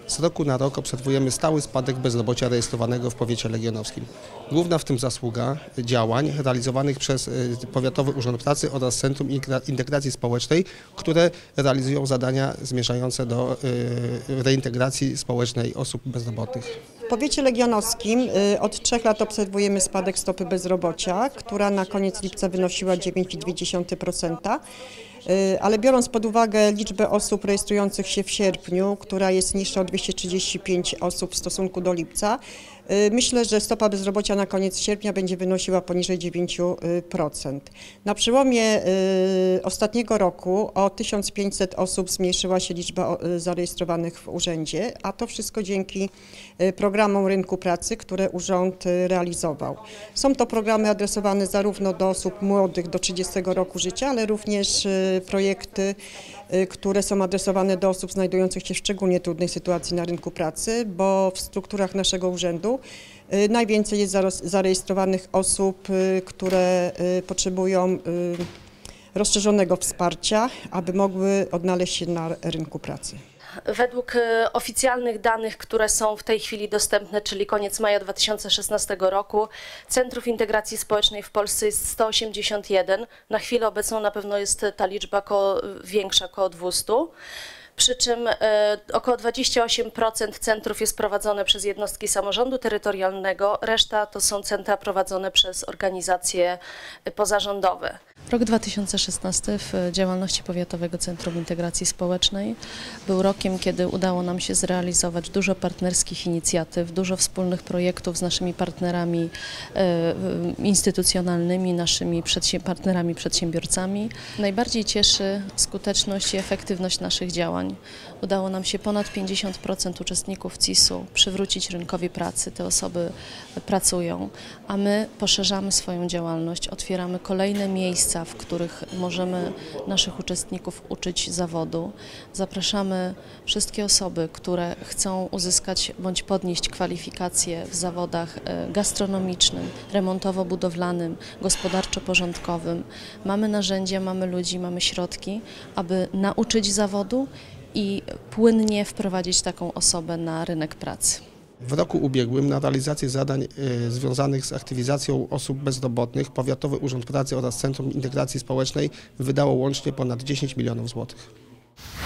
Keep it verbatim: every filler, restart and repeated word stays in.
Z roku na rok obserwujemy stały spadek bezrobocia rejestrowanego w powiecie legionowskim. Główna w tym zasługa działań realizowanych przez Powiatowy Urząd Pracy oraz Centrum Integracji Społecznej, które realizują zadania zmierzające do reintegracji społecznej osób bezrobotnych. W powiecie legionowskim od trzech lat obserwujemy spadek stopy bezrobocia, która na koniec lipca wynosiła dziewięć przecinek dwa procent. Ale biorąc pod uwagę liczbę osób rejestrujących się w sierpniu, która jest niższa o dwieście trzydzieści pięć osób w stosunku do lipca, myślę, że stopa bezrobocia na koniec sierpnia będzie wynosiła poniżej dziewięć procent. Na przełomie ostatniego roku o tysiąc pięćset osób zmniejszyła się liczba zarejestrowanych w urzędzie, a to wszystko dzięki programom rynku pracy, które urząd realizował. Są to programy adresowane zarówno do osób młodych do trzydziestego roku życia, ale również projekty, które są adresowane do osób znajdujących się w szczególnie trudnej sytuacji na rynku pracy, bo w strukturach naszego urzędu najwięcej jest zarejestrowanych osób, które potrzebują rozszerzonego wsparcia, aby mogły odnaleźć się na rynku pracy. Według oficjalnych danych, które są w tej chwili dostępne, czyli koniec maja dwa tysiące szesnastego roku, Centrów Integracji Społecznej w Polsce jest sto osiemdziesiąt jeden. Na chwilę obecną na pewno jest ta liczba koło, większa, około dwieście. Przy czym e, około dwadzieścia osiem procent centrów jest prowadzone przez jednostki samorządu terytorialnego, reszta to są centra prowadzone przez organizacje pozarządowe. Rok dwa tysiące szesnasty w działalności Powiatowego Centrum Integracji Społecznej był rokiem, kiedy udało nam się zrealizować dużo partnerskich inicjatyw, dużo wspólnych projektów z naszymi partnerami e, instytucjonalnymi, naszymi przedsię- partnerami przedsiębiorcami. Najbardziej cieszy skuteczność i efektywność naszych działań. Udało nam się ponad pięćdziesiąt procent uczestników C I S-u przywrócić rynkowi pracy. Te osoby pracują, a my poszerzamy swoją działalność, otwieramy kolejne miejsca, w których możemy naszych uczestników uczyć zawodu. Zapraszamy wszystkie osoby, które chcą uzyskać bądź podnieść kwalifikacje w zawodach gastronomicznym, remontowo-budowlanym, gospodarczo-porządkowym. Mamy narzędzia, mamy ludzi, mamy środki, aby nauczyć zawodu i płynnie wprowadzić taką osobę na rynek pracy. W roku ubiegłym na realizację zadań y, związanych z aktywizacją osób bezrobotnych Powiatowy Urząd Pracy oraz Centrum Integracji Społecznej wydało łącznie ponad dziesięć milionów złotych.